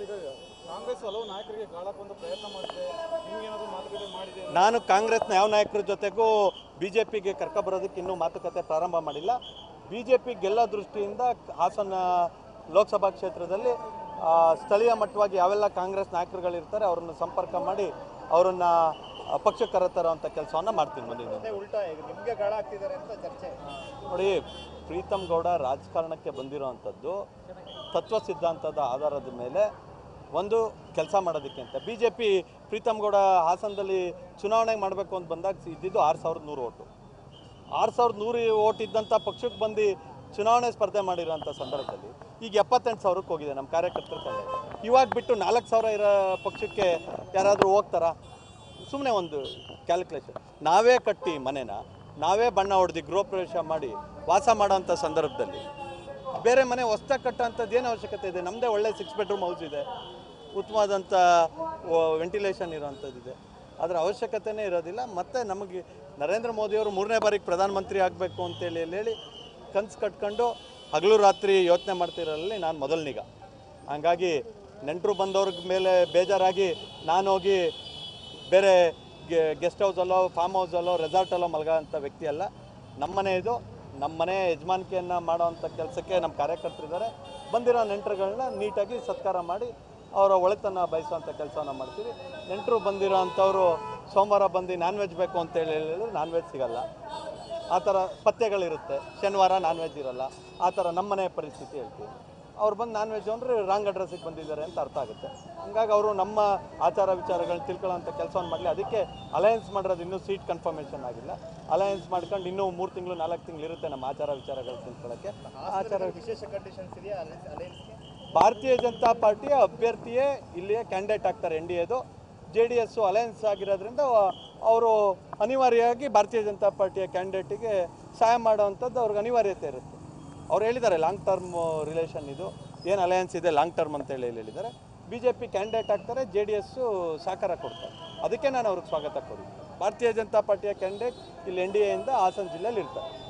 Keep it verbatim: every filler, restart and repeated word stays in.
ಕಾಂಗ್ರೆಸ್ ಹಲವು ನಾಯಕರಿಗೆ ಕಾಳಕ್ಕೊಂದು ಪ್ರಯತ್ನ ಮಾಡಿದೆ, ನಿಮಗೇನಾದರೂ ಮಾತುಕತೆ ಮಾಡಿದೆ? ನಾನು ಕಾಂಗ್ರೆಸ್ನ ಯಾವ ನಾಯಕರ ಜೊತೆಗೂ ಬಿ ಜೆ ಪಿಗೆ ಕರ್ಕೊಬರೋದಕ್ಕೆ ಇನ್ನೂ ಮಾತುಕತೆ ಪ್ರಾರಂಭ ಮಾಡಿಲ್ಲ. ಬಿ ಜೆ ಪಿ ಗೆಲ್ಲ ದೃಷ್ಟಿಯಿಂದ ಹಾಸನ ಲೋಕಸಭಾ ಕ್ಷೇತ್ರದಲ್ಲಿ ಸ್ಥಳೀಯ ಮಟ್ಟವಾಗಿ ಯಾವೆಲ್ಲ ಕಾಂಗ್ರೆಸ್ ನಾಯಕರುಗಳಿರ್ತಾರೆ ಅವರನ್ನು ಸಂಪರ್ಕ ಮಾಡಿ ಅವರನ್ನು ಪಕ್ಷಕ್ಕೆ ಕರೆತರುವಂಥ ಕೆಲಸವನ್ನು ಮಾಡ್ತೀನಿ. ಮುಂದಿನ ಉಲ್ಟಾ ಈಗ ನಿಮಗೆ ಗಾಳ ಆಗ್ತಿದ್ದಾರೆ ಅಂತ ಚರ್ಚೆ. ನೋಡಿ, ಪ್ರೀತಮ್ ಗೌಡ ರಾಜಕಾರಣಕ್ಕೆ ಬಂದಿರೋವಂಥದ್ದು ತತ್ವ ಸಿದ್ಧಾಂತದ ಆಧಾರದ ಮೇಲೆ ಒಂದು ಕೆಲಸ ಮಾಡೋದಕ್ಕೆ ಅಂತ. B J P Preetham Gowda ಹಾಸನದಲ್ಲಿ ಚುನಾವಣೆ ಮಾಡಬೇಕು ಅಂತ ಬಂದಾಗ ಇದ್ದಿದ್ದು ಆರು ಸಾವಿರದ ನೂರು ಓಟು. ಆರು ಸಾವಿರದ ನೂರು ಓಟ್ ಇದ್ದಂಥ ಪಕ್ಷಕ್ಕೆ ಬಂದು ಚುನಾವಣೆ ಸ್ಪರ್ಧೆ ಮಾಡಿರೋಂಥ ಸಂದರ್ಭದಲ್ಲಿ ಈಗ ಎಪ್ಪತ್ತೆಂಟು ಸಾವಿರಕ್ಕೆ ಹೋಗಿದೆ ನಮ್ಮ ಕಾರ್ಯಕರ್ತರ ತಂಡ. ಇವಾಗ ಬಿಟ್ಟು ನಾಲ್ಕು ಸಾವಿರ ಇರೋ ಪಕ್ಷಕ್ಕೆ ಯಾರಾದರೂ ಹೋಗ್ತಾರಾ? ಸುಮ್ಮನೆ ಒಂದು ಕ್ಯಾಲ್ಕುಲೇಷನ್. ನಾವೇ ಕಟ್ಟಿ ಮನೆನ ನಾವೇ ಬಣ್ಣ ಹೊಡೆದು ಗೃಹ ಪ್ರವೇಶ ಮಾಡಿ ವಾಸ ಮಾಡೋಂಥ ಸಂದರ್ಭದಲ್ಲಿ ಬೇರೆ ಮನೆ ಹೊಸ್ದಾಗಿ ಕಟ್ಟೋಂಥದ್ದು ಏನು ಅವಶ್ಯಕತೆ ಇದೆ? ನಮ್ಮದೇ ಒಳ್ಳೆ ಸಿಕ್ಸ್ ಬೆಡ್ರೂಮ್ ಹೌಸ್ ಇದೆ, ಉತ್ತಮವಾದಂಥ ವೆಂಟಿಲೇಷನ್ ಇರೋವಂಥದ್ದಿದೆ. ಅದರ ಅವಶ್ಯಕತೆಯೇ ಇರೋದಿಲ್ಲ. ಮತ್ತು ನಮಗೆ ನರೇಂದ್ರ ಮೋದಿಯವರು ಮೂರನೇ ಬಾರಿಗೆ ಪ್ರಧಾನಮಂತ್ರಿ ಆಗಬೇಕು ಅಂತೇಳಿ ಹೇಳಿ ಕನಸು ಕಟ್ಕೊಂಡು ಹಗಲು ರಾತ್ರಿ ಯೋಚನೆ ಮಾಡ್ತಿರೋಲ್ಲಿ ನಾನು ಮೊದಲನಿಗ. ಹಾಗಾಗಿ ನೆಂಟರು ಬಂದವ್ರ ಮೇಲೆ ಬೇಜಾರಾಗಿ ನಾನು ಹೋಗಿ ಬೇರೆ ಗೆಸ್ಟ್ ಹೌಸಲ್ಲೋ ಫಾರ್ಮ್ ಹೌಸಲ್ಲೋ ರೆಸಾರ್ಟಲ್ಲೋ ಮಲಗೋ ಅಂಥ ವ್ಯಕ್ತಿ ಅಲ್ಲ. ನಮ್ಮನೆ ಇದು, ನಮ್ಮನೆ ಯಜಮಾನಿಕೆಯನ್ನು ಮಾಡೋವಂಥ ಕೆಲಸಕ್ಕೆ ನಮ್ಮ ಕಾರ್ಯಕರ್ತರಿದ್ದಾರೆ. ಬಂದಿರೋ ನೆಂಟರುಗಳನ್ನ ನೀಟಾಗಿ ಸತ್ಕಾರ ಮಾಡಿ ಅವರ ಒಳಿತನ್ನು ಬಯಸುವಂಥ ಕೆಲಸವನ್ನು ಮಾಡ್ತೀವಿ. ನೆಂಟರು ಬಂದಿರೋ ಅಂಥವರು ಸೋಮವಾರ ಬಂದು ನಾನ್ ವೆಜ್ ಬೇಕು ಅಂತೇಳಿ ಹೇಳಿದ್ರೆ ನಾನ್ ವೆಜ್ ಸಿಗೋಲ್ಲ. ಆ ಥರ ಪಥ್ಯಗಳಿರುತ್ತೆ. ಶನಿವಾರ ನಾನ್ ವೆಜ್ ಇರೋಲ್ಲ. ಆ ಥರ ನಮ್ಮನೆ ಪರಿಸ್ಥಿತಿ ಹೇಳ್ತೀವಿ. ಅವ್ರು ಬಂದು ನಾನ್ ವೆಜ್ ಅಂದರೆ ರಾಂಗ್ ಅಡ್ರೆಸ್ಸಿಗೆ ಬಂದಿದ್ದಾರೆ ಅಂತ ಅರ್ಥ ಆಗುತ್ತೆ. ಹಂಗಾಗಿ ಅವರು ನಮ್ಮ ಆಚಾರ ವಿಚಾರಗಳನ್ನ ತಿಳ್ಕೊಳ್ಳೋಂಥ ಕೆಲಸವನ್ನು ಮಾಡಲಿ. ಅದಕ್ಕೆ ಅಲಯನ್ಸ್ ಮಾಡಿರೋದು ಇನ್ನೂ ಸೀಟ್ ಕನ್ಫರ್ಮೇಷನ್ ಆಗಿಲ್ಲ. ಅಲಯನ್ಸ್ ಮಾಡ್ಕೊಂಡು ಇನ್ನೂ ಮೂರು ತಿಂಗಳು ನಾಲ್ಕು ತಿಂಗಳು ಇರುತ್ತೆ ನಮ್ಮ ಆಚಾರ ವಿಚಾರಗಳು ತಿಳ್ಕೊಳ್ಳೋಕ್ಕೆ. ಆಚಾರ ವಿಶೇಷ ಕಂಡೀಷನ್ಸ್ ಇದೆಯಾ ಅಲಯನ್ಸ್ಗೆ? ಭಾರತೀಯ ಜನತಾ ಪಾರ್ಟಿಯ ಅಭ್ಯರ್ಥಿಯೇ ಇಲ್ಲಿಯೇ ಕ್ಯಾಂಡಿಡೇಟ್ ಆಗ್ತಾರೆ. ಎನ್ ಡಿ ಎದು ಜೆ ಡಿ ಎಸ್ಸು ಅಲಯನ್ಸ್ ಆಗಿರೋದ್ರಿಂದ ಅವರು ಅನಿವಾರ್ಯವಾಗಿ ಭಾರತೀಯ ಜನತಾ ಪಾರ್ಟಿಯ ಕ್ಯಾಂಡಿಡೇಟಿಗೆ ಸಹಾಯ ಮಾಡೋವಂಥದ್ದು ಅವ್ರಿಗೆ ಅನಿವಾರ್ಯತೆ ಇರುತ್ತೆ. ಅವ್ರು ಹೇಳಿದ್ದಾರೆ ಲಾಂಗ್ ಟರ್ಮ್ ರಿಲೇಷನ್ ಇದು, ಏನು ಅಲಯನ್ಸ್ ಇದೆ ಲಾಂಗ್ ಟರ್ಮ್ ಅಂತೇಳಿ ಹೇಳಿದ್ದಾರೆ. ಬಿ ಜೆ ಪಿ ಕ್ಯಾಂಡಿಡೇಟ್ ಆಗ್ತಾರೆ, ಜೆ ಡಿ ಎಸ್ಸು ಸಹಕಾರ ಕೊಡ್ತಾರೆ. ಅದಕ್ಕೆ ನಾನು ಅವ್ರಿಗೆ ಸ್ವಾಗತ ಕೊಡಿ. ಭಾರತೀಯ ಜನತಾ ಪಾರ್ಟಿಯ ಕ್ಯಾಂಡಿಡೇಟ್ ಇಲ್ಲಿ ಎನ್ ಡಿ ಎಯಿಂದ ಹಾಸನ ಜಿಲ್ಲೆಯಲ್ಲಿ ಇರ್ತಾರೆ.